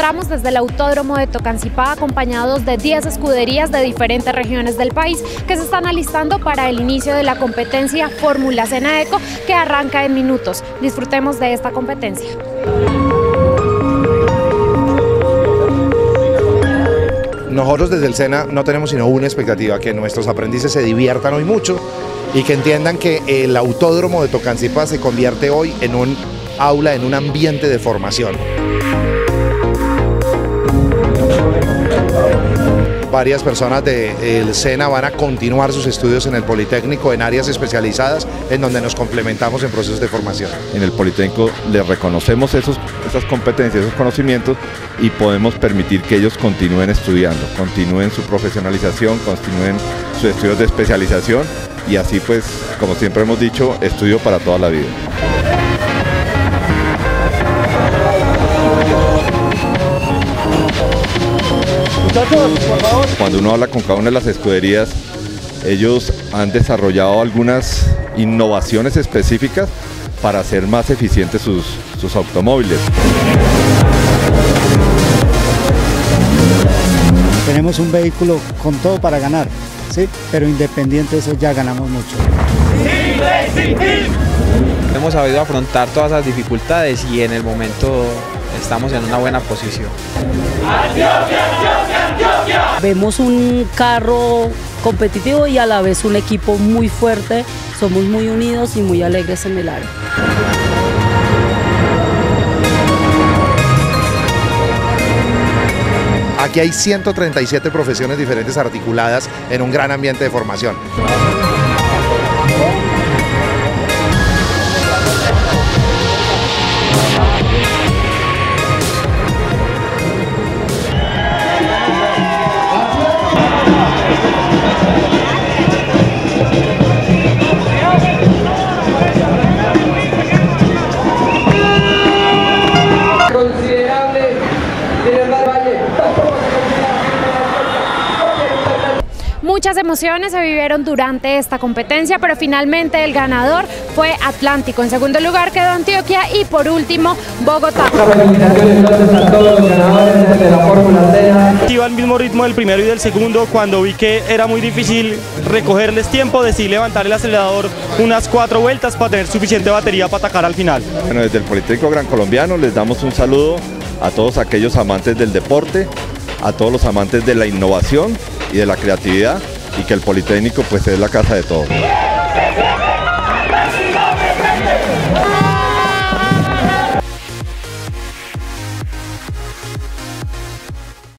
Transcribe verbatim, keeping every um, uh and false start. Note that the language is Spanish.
encontramos desde el Autódromo de Tocancipá acompañados de diez escuderías de diferentes regiones del país que se están alistando para el inicio de la competencia Fórmula Senaeco, que arranca en minutos. Disfrutemos de esta competencia. Nosotros desde el SENA no tenemos sino una expectativa: que nuestros aprendices se diviertan hoy mucho y que entiendan que el Autódromo de Tocancipá se convierte hoy en un aula, en un ambiente de formación. Varias personas del SENA van a continuar sus estudios en el Politécnico en áreas especializadas en donde nos complementamos en procesos de formación. En el Politécnico les reconocemos esos, esas competencias, esos conocimientos y podemos permitir que ellos continúen estudiando, continúen su profesionalización, continúen sus estudios de especialización y así pues, como siempre hemos dicho, estudio para toda la vida. Cuando uno habla con cada una de las escuderías, ellos han desarrollado algunas innovaciones específicas para hacer más eficientes sus, sus automóviles. Tenemos un vehículo con todo para ganar, ¿sí? Pero independiente de eso ya ganamos mucho. Hemos sabido afrontar todas las dificultades y en el momento estamos en una buena posición. Vemos un carro competitivo y a la vez un equipo muy fuerte, somos muy unidos y muy alegres en el área. Aquí hay ciento treinta y siete profesiones diferentes articuladas en un gran ambiente de formación. Muchas emociones se vivieron durante esta competencia, pero finalmente el ganador fue Atlántico. En segundo lugar quedó Antioquia y por último Bogotá. Felicitaciones entonces a todos los ganadores de la Fórmula SENA. Iba al mismo ritmo del primero y del segundo. Cuando vi que era muy difícil recogerles tiempo, decidí levantar el acelerador unas cuatro vueltas para tener suficiente batería para atacar al final. Bueno, desde el Politécnico Gran Colombiano les damos un saludo a todos aquellos amantes del deporte, a todos los amantes de la innovación y de la creatividad, y que el Politécnico pues es la casa de todos.